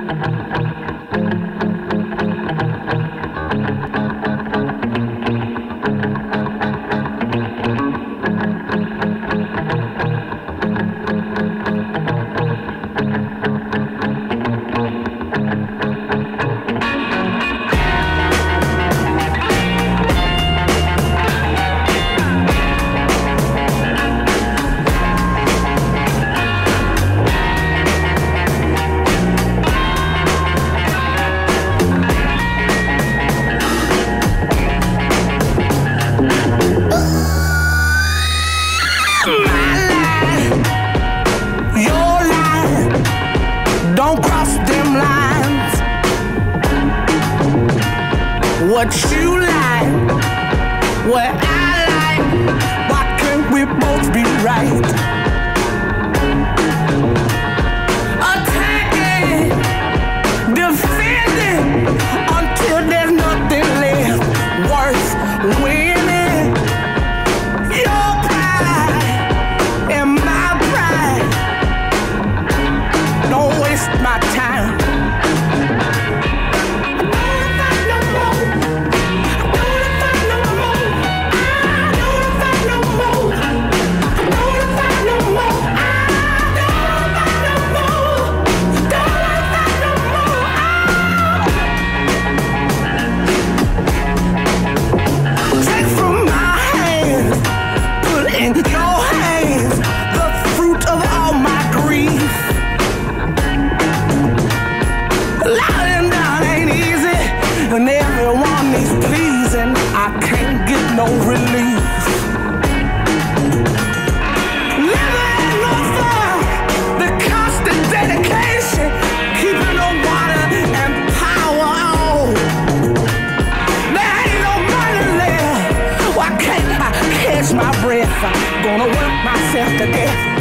Don't cross them lines. What you like, what I like, why can't we both be right? Attacking, defending, until there's nothing left worth winning. Your pride and my pride. Don't waste my time. And everyone is pleasing, I can't get no relief. Living on fire, the constant dedication, keeping the water and power on. There ain't no money left, why can't I catch my breath? I'm gonna work myself to death.